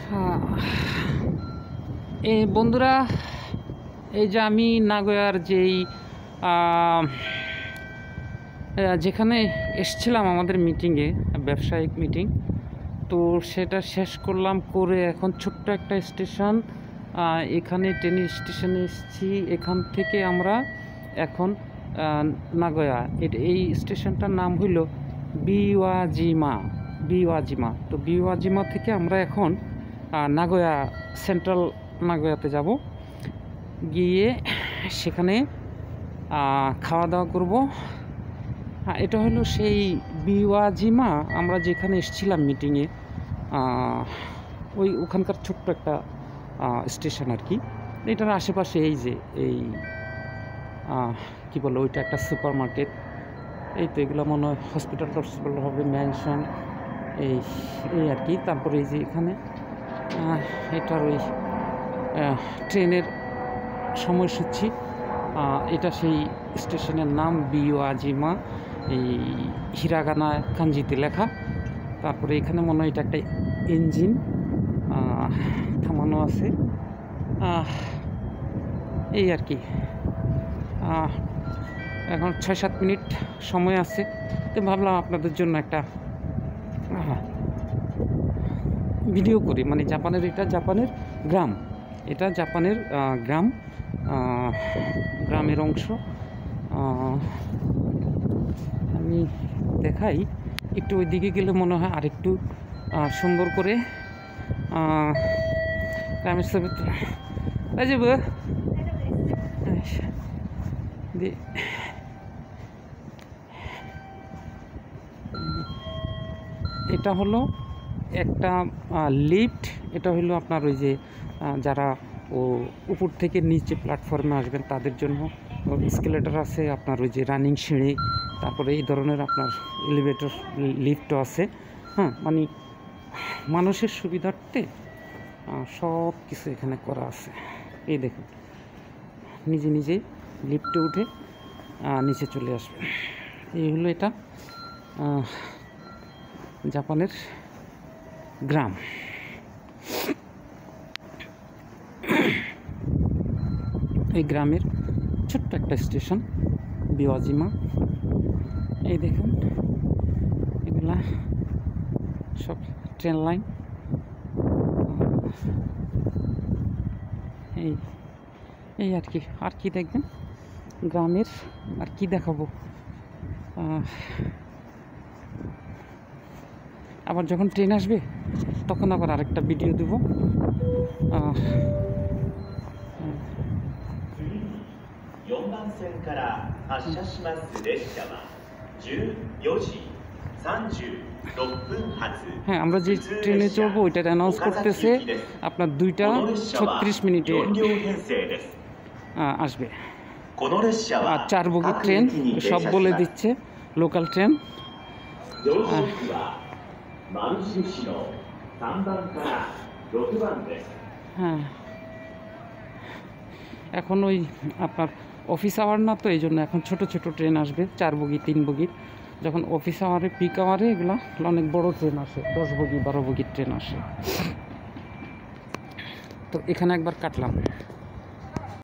এই বন্ধুরা, এই যে আমি নাগোয়ার যেখানে এসছিলাম আমাদের মিটিংয়ে, ব্যবসায়িক মিটিং, তো সেটা শেষ করলাম করে এখন ছোট্ট একটা স্টেশন, এখানে ট্রেন স্টেশনে এসেছি। এখান থেকে আমরা এখন নাগোয়া, এই স্টেশনটার নাম হইল বিওয়াজিমা। তো বিওয়াজিমা থেকে আমরা এখন নাগোয়া, সেন্ট্রাল নাগোয়াতে যাব। গিয়ে সেখানে খাওয়া দাওয়া করব। এটা হলো সেই বিওয়াজিমা, আমরা যেখানে এসেছিলাম মিটিংয়ে, ওখানকার ছোট্ট একটা স্টেশন আর কি। এটার আশেপাশে এই যে কী বলো, ওইটা একটা সুপার মার্কেট। এই তো এগুলো মনে হয় হসপিটাল হবে, ম্যানশন, এই আর কি। তারপরে এই যে এখানে এটার ওই ট্রেনের সময়সূচি, এটা সেই স্টেশনের নাম বিওয়াজিমা, এই হিরাগানা কাঞ্জিতে লেখা। তারপরে এখানে মনে হয় এটা একটা ইঞ্জিন থামানো আছে, এই আর কি। এখন 6-7 মিনিট সময় আছে, তো ভাবলাম আপনাদের জন্য একটা ভিডিও করি। মানে এটা জাপানের গ্রাম, এটা জাপানের গ্রামের অংশ। আমি দেখাই একটু, ওই দিকে গেলে মনে হয় আরেকটু সুন্দর করে গ্রামের ছবি যাব। এটা হলো একটা লিফট। এটা হলো আপনার ওই যে যারা উপর থেকে নিচে প্ল্যাটফর্মে আসবেন তাদের জন্য এসকেলেটর আছে, আপনার ওই যে রানিং সিঁড়ি, তারপরে এই ধরনের আপনার এলিভেটর, লিফটও আছে। মানে মানুষের সুবিধার্থে সব কিছু এখানে করা আছে। এই দেখুন, নিজেই লিফটে উঠে নিচে চলে আসবে। এই হলো এটা জাপানের গ্রাম। এই গ্রামের ছোট্ট একটা স্টেশন বিওয়াজিমা। এই দেখুন, এগুলা সব ট্রেন লাইন। এই আর কি দেখবেন গ্রামের, আর কি দেখাবো। আবার যখন ট্রেন আসবে তখন আবার আরেকটা ভিডিও দেব। হ্যাঁ, আমরা যে ট্রেনে চড়বো ওইটা অ্যানাউন্স করতেছে আপনার 2:36 আসবে। আর 4 বগির ট্রেন, সব বলে দিচ্ছে, লোকাল ট্রেন। হ্যাঁ, এখন ওই আপনার অফিস আওয়ার না, তো এই জন্য এখন ছোট ট্রেন আসবে, 4 বগি 3 বগির। যখন অফিস আওয়ারে, পিক আওয়ারে, এগুলো অনেক বড় ট্রেন আসে, 10 বগি 12 বগির ট্রেন আসে। তো এখানে একবার কাটলাম।